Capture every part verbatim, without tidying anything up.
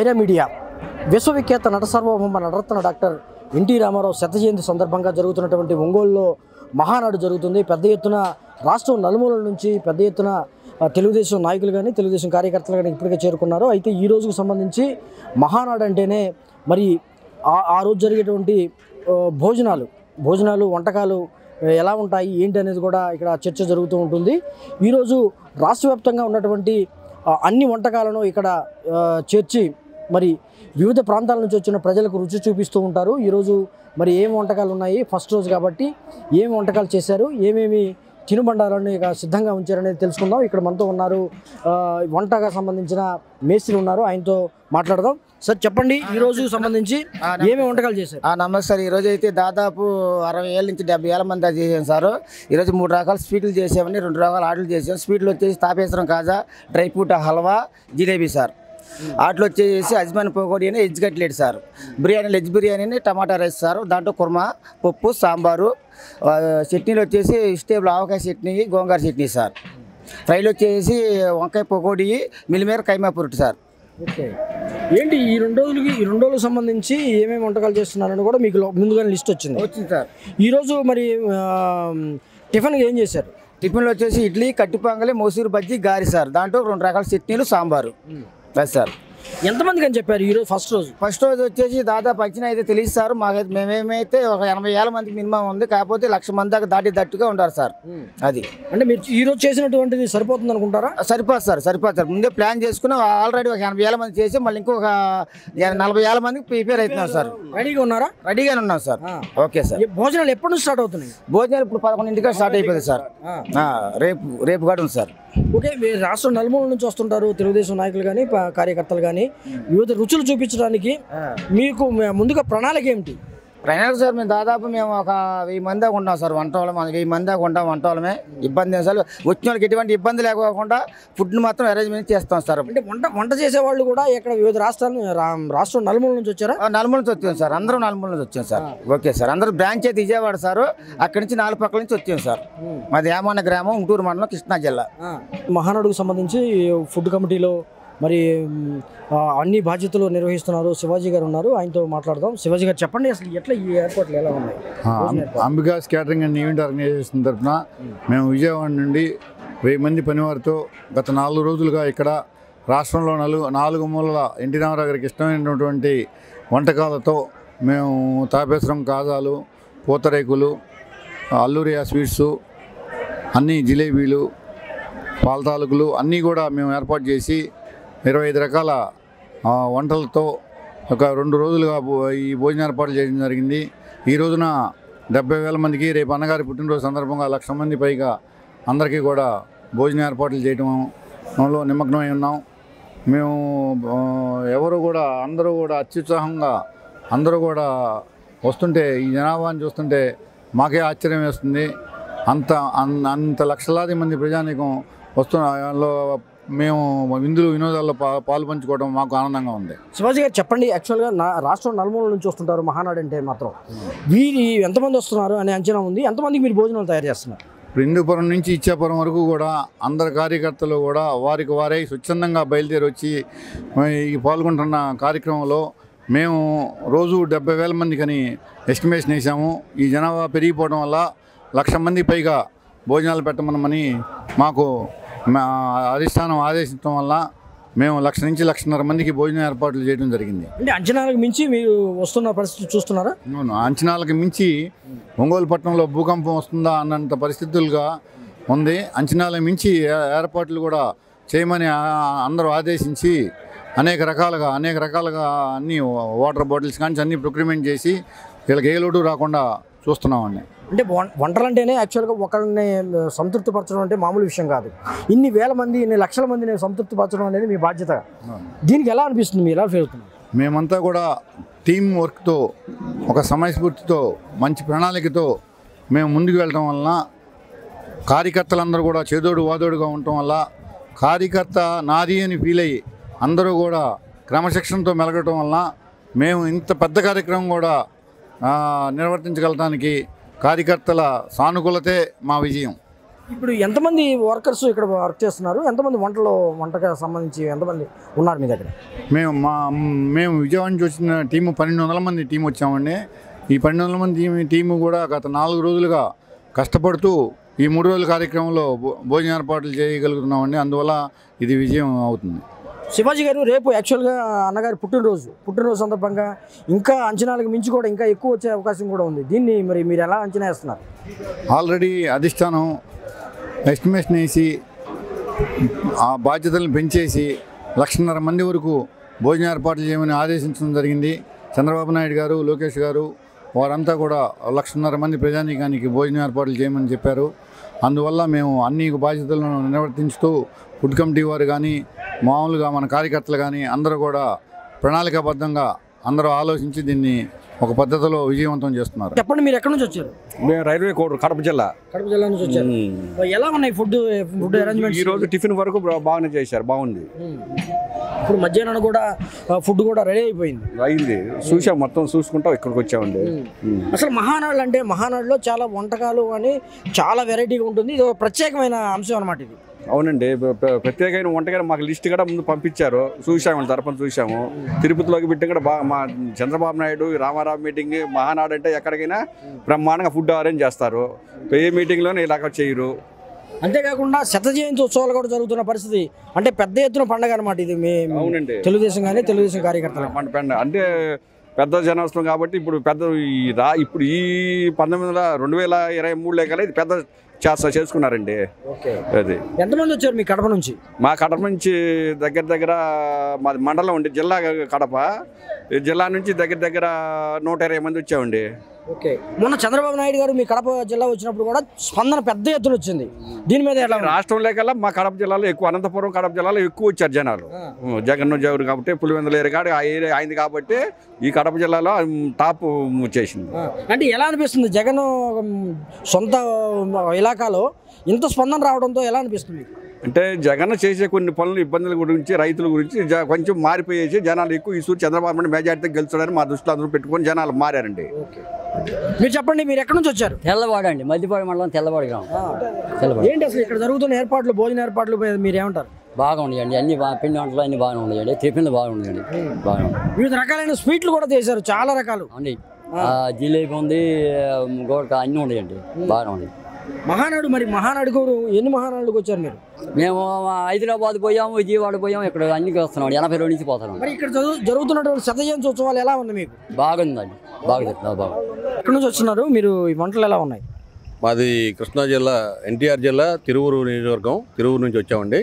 Aira media విశ్వవిఖ్యాత నట సార్వభౌమ నటరత్న డాక్టర్ ఎన్టీ రామారావు శత జయంతి సందర్భంగా జరుగుతున్నటువంటి ఒంగోలులో మహానాడు జరుగుతుంది. పెద్ద ఎత్తున రాష్ట్రం నలుమూలల నుంచి పెద్ద ఎత్తున తెలుగుదేశం నాయకులు కానీ తెలుగుదేశం కార్యకర్తలు కానీ ఇప్పటికే చేరుకున్నారు. అయితే ఈ రోజుకు సంబంధించి మహానాడు అంటేనే మరి ఆ రోజు జరిగేటువంటి భోజనాలు భోజనాలు వంటకాలు ఎలా ఉంటాయి ఏంటి అనేది కూడా ఇక్కడ చర్చ జరుగుతూ ఉంటుంది. ఈరోజు రాష్ట్ర వ్యాప్తంగా ఉన్నటువంటి అన్ని వంటకాలను ఇక్కడ చేర్చి మరి వివిధ ప్రాంతాల నుంచి వచ్చిన ప్రజలకు రుచి చూపిస్తూ ఉంటారు. ఈరోజు మరి ఏం వంటకాలు ఉన్నాయి, ఫస్ట్ రోజు కాబట్టి ఏమి వంటకాలు చేశారు, ఏమేమి తినుబండారాన్ని ఇక సిద్ధంగా ఉంచారనేది తెలుసుకుందాం. ఇక్కడ మనతో ఉన్నారు వంటగా సంబంధించిన మేస్త్రి ఉన్నారు, ఆయనతో మాట్లాడదాం. సార్ చెప్పండి, ఈ రోజు సంబంధించి ఏమేమి వంటకాలు చేశారు? నమస్తే సార్. ఈరోజు అయితే దాదాపు అరవై ఏళ్ళ నుంచి డెబ్బై ఏళ్ళ మంది చేసాం సార్. ఈరోజు మూడు రకాల స్వీట్లు చేసామని రెండు రకాల ఆటలు చేసాం. స్వీట్లు వచ్చేసి Tapeswaram kaja, dry fruit halwa, jalebi sir. ఆటలు వచ్చేసి అజ్మాన్ పకోడీ అని ఎజ్ కట్లెట్ సార్. బిర్యానీలు egg biryani tomato rice sir. దాంట్లో కుర్మా, పప్పు, సాంబారు. చట్నీలు వచ్చేసి స్టేబుల్ ఆవకాయ చట్నీ, గోంగూర చట్నీ సార్. ఫ్రైలు వచ్చేసి వంకాయ పకోడీ, మిలిమేర కైమా పురుటు సార్. ఓకే, ఏంటి ఈ రెండు రోజులకి ఈ రెండు రోజులకు సంబంధించి ఏమేమి వంటకాలు చేస్తున్నారని కూడా మీకు ముందుగానే లిస్ట్ వచ్చింది వచ్చింది సార్. ఈరోజు మరి టిఫిన్ ఏం చేశారు? టిఫిన్లు వచ్చేసి ఇడ్లీ, కట్టి పొంగలి, మోసూరు బజ్జీ, గారి సార్. దాంట్లో రెండు రకాల చట్నీలు, సాంబారు సార్. ఎంతమందికి అని చెప్పారు ఈరోజు ఫస్ట్ రోజు? ఫస్ట్ రోజు వచ్చేసి దాదాపు అంచనా అయితే తెలియదు సార్. మాకైతే మేమేమైతే ఒక ఎనభై ఏళ్ళ మందికి మినిమం ఉంది. కాకపోతే లక్ష మంది దాకా దాటి దట్టుగా ఉంటారు సార్. అది అంటే మీరు ఈ రోజు చేసినటువంటిది సరిపోతుంది అనుకుంటారా? సరిపోదు సార్, సరిపోదు సార్. ముందే ప్లాన్ చేసుకుని ఆల్రెడీ ఒక ఎనభై ఏళ్ళ మంది చేసి మళ్ళీ ఇంకొక నలభై ఏళ్ళ మందికి ప్రిపేర్ అవుతున్నాం సార్. రెడీగా ఉన్నారా? రెడీగానే ఉన్నాం సార్. Okay sir. భోజనాలు ఎప్పటి నుంచి స్టార్ట్ అవుతున్నాయి? భోజనాలు ఇప్పుడు పదకొండింటికి స్టార్ట్ అయిపోతుంది సార్. రేపు రేపు కూడా ఉంది సార్. ఓకే, మీరు రాష్ట్రం నలుమూల నుంచి వస్తుంటారు తెలుగుదేశం నాయకులు కానీ కార్యకర్తలు కానీ వివిధ రుచులు చూపించడానికి మీకు ముందుగా ప్రణాళిక ఏమిటి? ప్రణాళిక సార్ మేము దాదాపు మేము ఒక వెయ్యి మంది దాకా ఉంటాం సార్. వంట వాళ్ళం వెయ్యి మంది దాకా ఉంటాం. వంట వాళ్ళమే ఇబ్బంది సార్. వచ్చిన వాళ్ళకి ఎటువంటి ఇబ్బంది లేకపోకుండా ఫుడ్ని మాత్రం అరేంజ్మెంట్ చేస్తాం సార్. అంటే వంట వంట చేసే వాళ్ళు కూడా ఇక్కడ వివిధ రాష్ట్రాలు రాష్ట్రం నలుమూల నుంచి వచ్చారా? నలుమూల నుంచి వచ్చాం సార్. అందరూ నలుమూల నుంచి వచ్చాం సార్. Okay sir. అందరూ బ్రాంచ్ అయితే విజయవాడ సార్. అక్కడి నుంచి నాలుగు పక్కల నుంచి వచ్చాం సార్. మాది యామన్న గ్రామం, ఉంటూరు మండలం, కృష్ణా జిల్లా. మహానాడుకు సంబంధించి ఫుడ్ కమిటీలో మరి అన్ని బాధ్యతలు నిర్వహిస్తున్నారు శివాజీ గారు ఉన్నారు, ఆయనతో మాట్లాడదాం. శివాజీ గారు చెప్పండి, అసలు ఎట్లా ఈ ఏర్పాట్లు ఎలా ఉన్నాయి? Ambikas catering and event organisation తరఫున మేము విజయవాడ నుండి వెయ్యి మంది పనివారితో గత నాలుగు రోజులుగా ఇక్కడ రాష్ట్రంలో నలుగు నాలుగు మూలల ఎన్టీ రామారావు గారికి ఇష్టమైనటువంటి వంటకాలతో మేము తాపేశ్వరం కాజాలు, పూతరేకులు, అల్లూరియా స్వీట్సు, అన్ని జిలేబీలు, పాల తాలూకులు అన్నీ కూడా మేము ఏర్పాటు చేసి ఇరవై ఐదు రకాల వంటలతో ఒక రెండు రోజులుగా ఈ భోజన ఏర్పాట్లు చేయడం జరిగింది. ఈ రోజున డెబ్బై వేల మందికి, రేపు అన్నగారి పుట్టినరోజు సందర్భంగా లక్ష మంది పైగా అందరికీ కూడా భోజన ఏర్పాట్లు చేయడంలో నిమగ్నమై ఉన్నాం. మేము ఎవరు కూడా అందరూ కూడా అత్యుత్సాహంగా అందరూ కూడా వస్తుంటే ఈ జనాభాని చూస్తుంటే మాకే ఆశ్చర్యం వేస్తుంది. అంత అంత లక్షలాది మంది ప్రజానీకం వస్తున్న మేము విందులు వినోదాల్లో పా పాలు పంచుకోవడం మాకు ఆనందంగా ఉంది. శివాజీ గారు చెప్పండి, యాక్చువల్గా నా రాష్ట్రం నలుమూల నుంచి వస్తుంటారు మహానాడు అంటే మాత్రం వీరి ఎంతమంది వస్తున్నారు అనే అంచనా ఉంది? ఎంతమందికి మీరు భోజనాలు తయారు చేస్తున్నారు? ఇప్పుడు హిందూపురం నుంచి ఇచ్చాపురం వరకు కూడా అందరు కార్యకర్తలు కూడా వారికి వారే స్వచ్ఛందంగా బయలుదేరి వచ్చి ఈ పాల్గొంటున్న కార్యక్రమంలో మేము రోజు డెబ్బై వేల మందికని ఎస్టిమేషన్ వేసాము. ఈ జనాభా పెరిగిపోవడం వల్ల లక్ష మంది పైగా భోజనాలు పెట్టమని మాకు అధిష్టానం ఆదేశించడం వల్ల మేము లక్ష నుంచి లక్షన్నర మందికి భోజన ఏర్పాట్లు చేయడం జరిగింది. అంటే అంచనాలకు మించి మీరు వస్తున్న పరిస్థితి చూస్తున్నారా? అవును, అంచనాలకు మించి ఒంగోలు పట్టణంలో భూకంపం వస్తుందా అన్నంత పరిస్థితులుగా ఉంది. అంచనాలకు మించి ఏర్పాట్లు కూడా చేయమని అందరూ ఆదేశించి అనేక రకాలుగా అనేక రకాలుగా అన్ని వాటర్ బాటిల్స్ కానీ అన్ని ప్రొక్యూర్మెంట్ చేసి వీళ్ళకి ఏ లోటు రాకుండా చూస్తున్నామండి. అంటే వంటలు అంటేనే యాక్చువల్గా ఒకరిని సంతృప్తిపరచడం అంటే మామూలు విషయం కాదు. ఇన్ని వేల మంది ఇన్ని లక్షల మందిని సంతృప్తిపరచడం అనేది మీ బాధ్యత. దీనికి ఎలా అనిపిస్తుంది, మీరు ఎలా ఫీల్ అవుతున్నారు? మేమంతా కూడా టీం వర్క్తో ఒక సమయస్ఫూర్తితో మంచి ప్రణాళికతో మేము ముందుకు వెళ్ళడం వలన కార్యకర్తలందరూ కూడా చేదోడు వాదోడుగా ఉండటం వల్ల కార్యకర్త నాది అని ఫీల్ అయ్యి అందరూ కూడా క్రమశిక్షణతో మెలగటం వలన మేము ఇంత పెద్ద కార్యక్రమం కూడా నిర్వర్తించగలటానికి కార్యకర్తల సానుకూలతే మా విజయం. ఇప్పుడు ఎంతమంది వర్కర్స్ ఇక్కడ వర్క్ చేస్తున్నారు? ఎంతమంది వంటలో వంటకు సంబంధించి ఎంతమంది ఉన్నారు మీ దగ్గర? మేము మా మేము విజయవాడ నుంచి వచ్చిన టీము పన్నెండు వందల మంది టీం వచ్చామండి. ఈ పన్నెండు వందల మంది టీం టీము కూడా గత నాలుగు రోజులుగా కష్టపడుతూ ఈ మూడు రోజుల కార్యక్రమంలో భోజన ఏర్పాట్లు చేయగలుగుతున్నామండి. అందువల్ల ఇది విజయం అవుతుంది. శివాజీ గారు, రేపు యాక్చువల్గా అన్నగారి పుట్టినరోజు పుట్టినరోజు సందర్భంగా ఇంకా అంచనాలకు మించి కూడా ఇంకా ఎక్కువ వచ్చే అవకాశం కూడా ఉంది. దీన్ని మరి మీరు ఎలా అంచనా వేస్తున్నారు? ఆల్రెడీ అధిష్టానం ఎస్టిమేషన్ వేసి ఆ బాధ్యతలను పెంచేసి లక్షన్నర మంది వరకు భోజన ఏర్పాట్లు చేయమని ఆదేశించడం జరిగింది. చంద్రబాబు నాయుడు గారు, లోకేష్ గారు వారంతా కూడా లక్షన్నర మంది ప్రజానీకానికి భోజన ఏర్పాట్లు చేయమని చెప్పారు. అందువల్ల మేము అన్ని బాధ్యతలను నిర్వర్తించుతూ ఫుడ్ కమిటీ వారు కానీ మామూలుగా మన కార్యకర్తలు కానీ అందరూ కూడా ప్రణాళికాబద్ధంగా అందరూ ఆలోచించి దీన్ని ఒక పద్ధతిలో విజయవంతం చేస్తున్నారు. చెప్పండి, మీరు ఎక్కడి నుంచి వచ్చారు? మేము రైల్వే కోడూరు, కడప జిల్లా. కడప జిల్లా నుంచి వచ్చారు. ఎలా ఉన్నాయి ఫుడ్ ఫుడ్ అరేంజ్మెంట్స్? ఈ రోజు టిఫిన్ వరకు బాగానే చేశారు, బాగుంది. ఇప్పుడు మధ్యాహ్నం కూడా ఫుడ్ కూడా రెడీ అయిపోయింది. అయింది, చూసాం, మొత్తం చూసుకుంటా ఇక్కడికి వచ్చామండి. అసలు మహానాడు అంటే మహానాడులో చాలా వంటకాలు అని చాలా వెరైటీగా ఉంటుంది. ఇది ఒక ప్రత్యేకమైన అంశం అన్నమాట ఇది. అవునండి, ప్రత్యేకమైన వంటకాలు మాకు లిస్ట్ కూడా ముందు పంపించారు, చూసాము, తరపున చూసాము. తిరుపతిలోకి పెట్టి కూడా బాగా మా చంద్రబాబు నాయుడు రామారావు మీటింగ్ మహానాడు అంటే ఎక్కడికైనా బ్రహ్మాండంగా ఫుడ్ అరేంజ్ చేస్తారు. ఏ మీటింగ్లోనే ఇలాగ చేయరు. అంతేకాకుండా శత జయంతి ఉత్సవాలు కూడా జరుగుతున్న పరిస్థితి, అంటే పెద్ద ఎత్తున పండుగ అనమాట ఇది. మీ అవునండి, తెలుగుదేశం కానీ తెలుగుదేశం కార్యకర్తలు పండుగ అంటే పెద్ద జనోత్సవం కాబట్టి ఇప్పుడు పెద్ద ఈ రా ఇప్పుడు ఈ పంతొమ్మిది వందల రెండు వేల ఇరవై మూడులో కల్లా ఇది పెద్ద చేస్తా చేసుకున్నారండి. అది ఎంతమంది వచ్చారు మీ కడప నుంచి? మా కడప నుంచి దగ్గర దగ్గర మాది మండలం ఉండి జిల్లా కడప, జిల్లా నుంచి దగ్గర దగ్గర నూట ఇరవై మంది వచ్చామండి. ఓకే, మొన్న చంద్రబాబు నాయుడు గారు మీ కడప జిల్లా వచ్చినప్పుడు కూడా స్పందన పెద్ద ఎత్తున వచ్చింది. దీని మీద ఎలా? రాష్ట్రంలో కల్లా మా కడప జిల్లాలో ఎక్కువ, అనంతపురం కడప జిల్లాలో ఎక్కువ వచ్చారు జనాలు. జగన్ జగన్ కాబట్టి పులివెందుల ఏరియాడు అయింది కాబట్టి ఈ కడప జిల్లాలో టాప్ వచ్చేసింది. అంటే ఎలా అనిపిస్తుంది జగన్ సొంత ఇలాకాలో ఇంత స్పందన రావడంతో ఎలా అనిపిస్తుంది? అంటే జగన్ చేసే కొన్ని పనులు ఇబ్బందుల గురించి, రైతుల గురించి కొంచెం మారిపోయేసి జనాలు ఎక్కువ ఈసూరు చంద్రబాబు నాయుడు మెజార్టీతో గెలుస్తాడని మా దృష్టిలో అందరూ పెట్టుకొని జనాలు మారారండి. మీరు చెప్పండి, మీరు ఎక్కడి నుంచి వచ్చారు? తెల్లవాడు అండి, మధ్యపాడు మండలం తెల్లవాడు గ్రామం. తెల్లవాడు ఏంటి అసలు ఇక్కడ జరుగుతున్న ఏర్పాట్లు, భోజన ఏర్పాట్లు మీరు ఏమంటారు? బాగా ఉన్నాయండి, అన్ని బాగా పిండి వంటలు అన్ని బాగానే ఉన్నాయండి, టిఫిన్లు బాగున్నాయండి, బాగా వివిధ రకాలైన స్వీట్లు కూడా చేశారు, చాలా రకాలు అండి. జిలేబీ ఉంది, గోడక అన్నీ ఉన్నాయండి, బాగానే ఉన్నాయి. మహానాడు, మరి మహానాడుకు ఎన్ని మహానాడుకు వచ్చారు మీరు? మేము హైదరాబాద్ పోయాము, విజయవాడ పోయాము, ఇక్కడ అన్నికి వస్తున్నాం, ఎనభై రెండు నుంచి పోతున్నాం. మరి ఇక్కడ జరుగుతున్నటువంటి శత జయంతి ఉత్సవాలు ఎలా ఉంది మీకు? బాగుందండి, బాగా బాగా. ఎక్కడి నుంచి వస్తున్నారు మీరు? ఈ వంటలు ఎలా ఉన్నాయి? మాది కృష్ణా జిల్లా, ఎన్టీఆర్ జిల్లా, తిరువూరు నియోజకవర్గం, తిరువూరు నుంచి వచ్చామండి.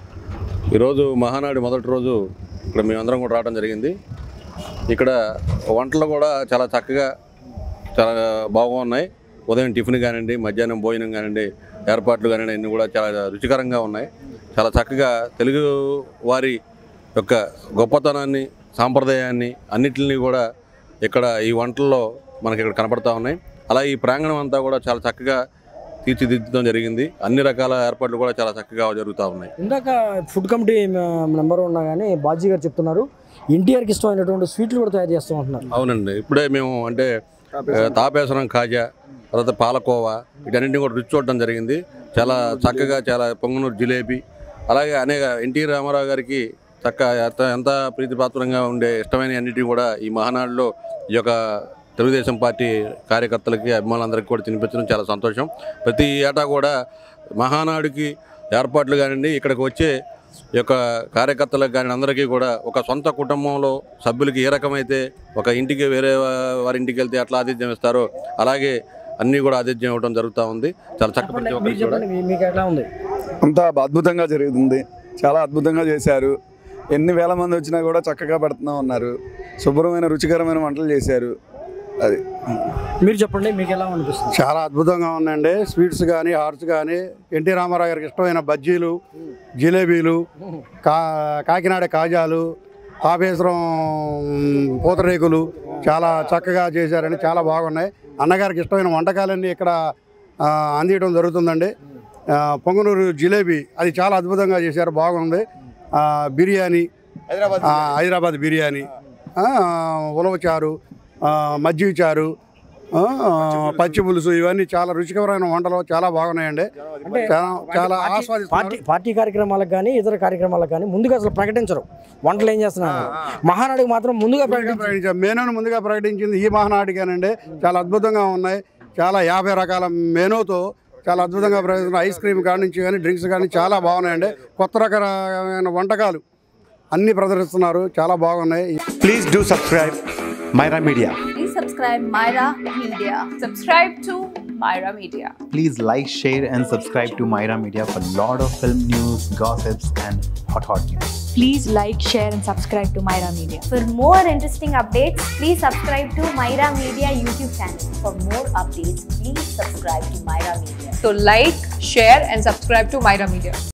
ఈరోజు మహానాడు మొదటి రోజు ఇక్కడ మేమందరం కూడా రావడం జరిగింది. ఇక్కడ వంటలు కూడా చాలా చక్కగా చాలా బాగున్నాయి. ఉదయం టిఫిన్ కానివ్వండి, మధ్యాహ్నం భోజనం కానివ్వండి, ఏర్పాట్లు కానివ్వండి, అన్నీ కూడా చాలా రుచికరంగా ఉన్నాయి. చాలా చక్కగా తెలుగు వారి యొక్క గొప్పతనాన్ని, సాంప్రదాయాన్ని అన్నిటిని కూడా ఇక్కడ ఈ వంటల్లో మనకి ఇక్కడ కనపడతా ఉన్నాయి. అలా ఈ ప్రాంగణం అంతా కూడా చాలా చక్కగా తీర్చిదిద్దడం జరిగింది. అన్ని రకాల ఏర్పాట్లు కూడా చాలా చక్కగా జరుగుతూ ఉన్నాయి. ఇందాక ఫుడ్ కమిటీ మెంబర్ ఉన్నా కానీ బాజీ గారు చెప్తున్నారు ఎన్టీఆర్కి ఇష్టమైనటువంటి స్వీట్లు కూడా తయారు చేస్తూ ఉంటున్నారు. అవునండి, ఇప్పుడే మేము అంటే తాపేసరం కాజా, తర్వాత పాలకోవా, వీటన్నింటినీ కూడా రుచి చూడడం జరిగింది. చాలా చక్కగా, చాలా పొంగనూరు జిలేబీ, అలాగే అనేక ఎన్టీ రామారావు గారికి చక్క ఎంత ప్రీతిపాత్రంగా ఉండే ఇష్టమైన అన్నిటిని కూడా ఈ మహానాడులో ఈ యొక్క తెలుగుదేశం పార్టీ కార్యకర్తలకి, అభిమానులందరికీ కూడా తినిపించడం చాలా సంతోషం. ప్రతి ఏటా కూడా మహానాడుకి ఏర్పాట్లు కానివ్వండి, ఇక్కడికి వచ్చే ఈ యొక్క కార్యకర్తలకు కానీ అందరికీ కూడా ఒక సొంత కుటుంబంలో సభ్యులకి ఏ రకమైతే ఒక ఇంటికి వేరే వారి ఇంటికి వెళ్తే అట్లా ఆతిథ్యం ఇస్తారో అలాగే అన్నీ కూడా ఆతిథ్యం ఇవ్వడం జరుగుతూ ఉంది. చాలా చక్కగా ఉంది, అంతా అద్భుతంగా జరుగుతుంది. చాలా అద్భుతంగా చేశారు. ఎన్ని వేల మంది వచ్చినా కూడా చక్కగా పెడుతూ ఉన్నారు. శుభ్రమైన రుచికరమైన వంటలు చేశారు. అది మీరు చెప్పండి, మీకు ఎలా అనిపిస్తుంది? చాలా అద్భుతంగా ఉందండి. స్వీట్స్ కానీ, హార్ట్స్ కానీ, ఎన్టీ రామారావు గారికి ఇష్టమైన బజ్జీలు, జిలేబీలు, కా కాకినాడ కాజాలు, తాపేశ్వరం పూతరేకులు చాలా చక్కగా చేశారని చాలా బాగున్నాయి. అన్నగారికి ఇష్టమైన వంటకాలన్నీ ఇక్కడ అందించడం జరుగుతుందండి. పొంగనూరు జిలేబీ అది చాలా అద్భుతంగా చేశారు, బాగుంది. బిర్యానీ, హైదరాబాద్ బిర్యానీ, ఉలవచారు, మజ్జిగ చారు, ఆ, పచ్చి పులుసు ఇవన్నీ చాలా రుచికరమైన వంటలు చాలా బాగున్నాయండి. చాలా చాలా ఆస్వాదిస్తున్నారు. పార్టీ పార్టీ కార్యక్రమాలకు కానీ ఇతర కార్యక్రమాలకు కానీ ముందుగా అసలు ప్రకటించరు వంటలు ఏం చేస్తున్నారు. మహానాడుకి మాత్రం ముందుగా ప్రకటించారు. ప్రకటించారు మెనూను ముందుగా ప్రకటించింది ఈ మహానాటికేనండి. చాలా అద్భుతంగా ఉన్నాయి. చాలా యాభై రకాల మెనూతో చాలా అద్భుతంగా ప్రకటిస్తున్నారు. ఐస్ క్రీమ్ కాడి నుంచి కానీ డ్రింక్స్ కానీ చాలా బాగున్నాయండి. కొత్త రకమైన వంటకాలు అన్ని ప్రదర్శిస్తున్నారు. చాలా బాగున్నాయి. Please do subscribe Myra Media. Please subscribe Myra Media. Subscribe to Myra Media. Please like, share and subscribe to Myra Media for lot of film news, gossips and hot hot news. Please like, share and subscribe to Myra Media. For more interesting updates, please subscribe to Myra Media YouTube channel. For more updates, please subscribe to Myra Media. So like, share and subscribe to Myra Media.